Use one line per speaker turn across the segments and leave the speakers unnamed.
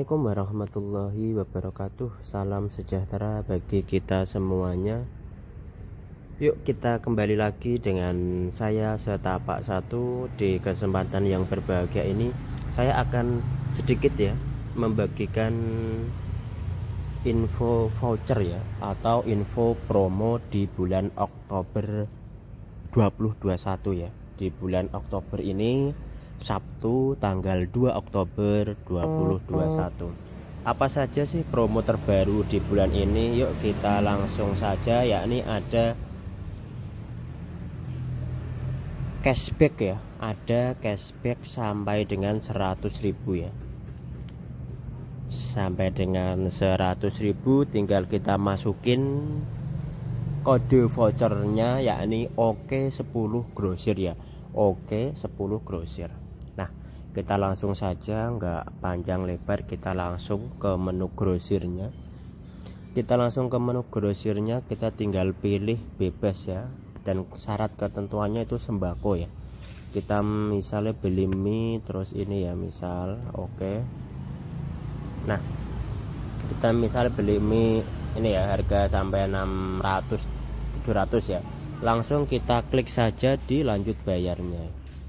Assalamualaikum warahmatullahi wabarakatuh. Salam sejahtera bagi kita semuanya. Yuk kita kembali lagi dengan saya Setapak Satu. Di kesempatan yang berbahagia ini saya akan sedikit ya membagikan info voucher ya, atau info promo di bulan Oktober 2021 ya. Di bulan Oktober ini Sabtu tanggal 2 Oktober 2021. Apa saja sih promo terbaru di bulan ini? Yuk kita langsung saja, yakni ada cashback ya. Ada cashback sampai dengan 100.000 ya. Sampai dengan 100.000 tinggal kita masukin kode vouchernya, yakni OK10 Grosir ya. OK10 Grosir. Nah, kita langsung saja, nggak panjang lebar, kita langsung ke menu grosirnya. Kita tinggal pilih bebas ya, dan syarat ketentuannya itu sembako ya. Kita misalnya beli mie, terus ini ya misal oke. Nah, kita misalnya beli mie ini ya, harga sampai 600 700 ya. Langsung kita klik saja di lanjut bayarnya.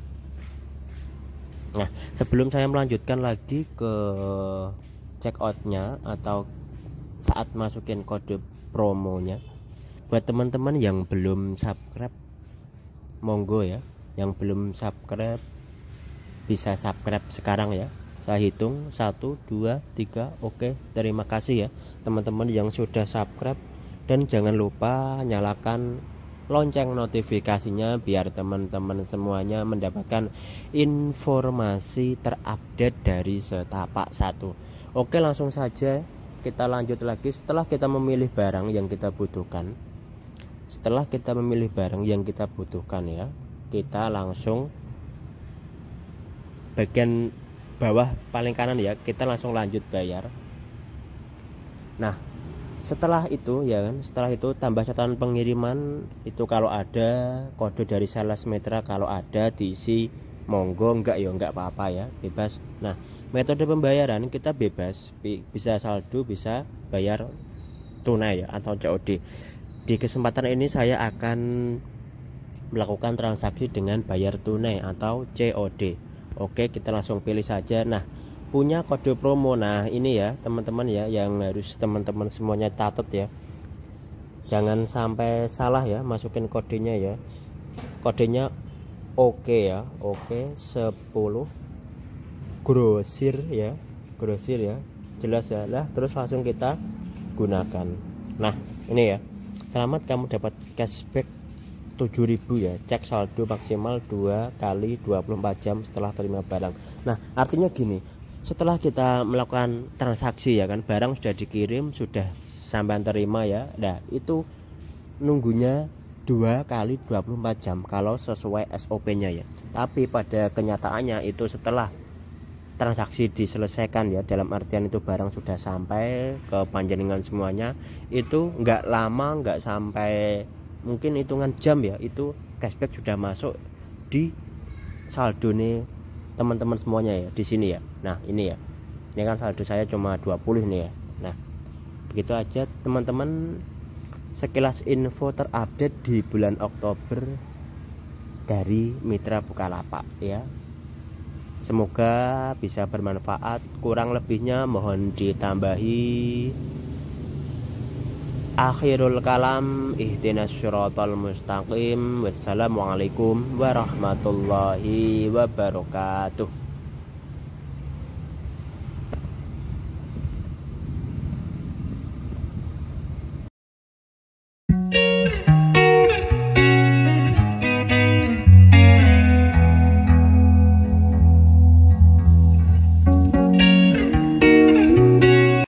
Nah, sebelum saya melanjutkan lagi ke checkoutnya atau saat masukin kode promonya, buat teman-teman yang belum subscribe, monggo ya, yang belum subscribe bisa subscribe sekarang ya. Saya hitung 1, 2, 3. Oke, terima kasih ya teman-teman yang sudah subscribe, dan jangan lupa nyalakan lonceng notifikasinya biar teman-teman semuanya mendapatkan informasi terupdate dari Setapak Satu. Oke, langsung saja kita lanjut lagi. Setelah kita memilih barang yang kita butuhkan, ya, kita langsung bagian bawah paling kanan ya, kita langsung lanjut bayar. Nah, setelah itu tambah catatan pengiriman itu, kalau ada kode dari sales mitra, kalau ada diisi monggo, enggak ya enggak apa-apa ya, bebas. Nah, metode pembayaran kita bebas, bisa saldo, bisa bayar tunai ya, atau COD. Di kesempatan ini saya akan melakukan transaksi dengan bayar tunai atau COD. Oke, kita langsung pilih saja. Nah, punya kode promo. Nah, ini ya teman-teman ya, yang harus teman-teman semuanya catat ya, jangan sampai salah ya masukin kodenya ya. Kodenya oke ya, OK10 Grosir ya, jelas ya lah. Terus langsung kita gunakan. Nah, ini ya, selamat kamu dapat cashback 7.000 ya, cek saldo maksimal 2 kali 24 jam setelah terima barang. Nah, artinya gini, setelah kita melakukan transaksi ya kan, barang sudah dikirim, sudah sampai terima ya. Nah, itu nunggunya 2 kali 24 jam kalau sesuai SOP-nya ya. Tapi pada kenyataannya itu setelah transaksi diselesaikan ya, dalam artian itu barang sudah sampai ke panjenengan semuanya, itu nggak lama, nggak sampai mungkin hitungan jam ya, itu cashback sudah masuk di saldo nih teman-teman semuanya ya, di sini ya. Nah, ini ya, ini kan saldo saya cuma 20 nih ya. Nah, begitu aja teman-teman, sekilas info terupdate di bulan Oktober dari Mitra Bukalapak ya. Semoga bisa bermanfaat, kurang lebihnya mohon ditambahi. Akhirul kalam, ihdinas syiratal mustaqim. Wassalamualaikum warahmatullahi wabarakatuh.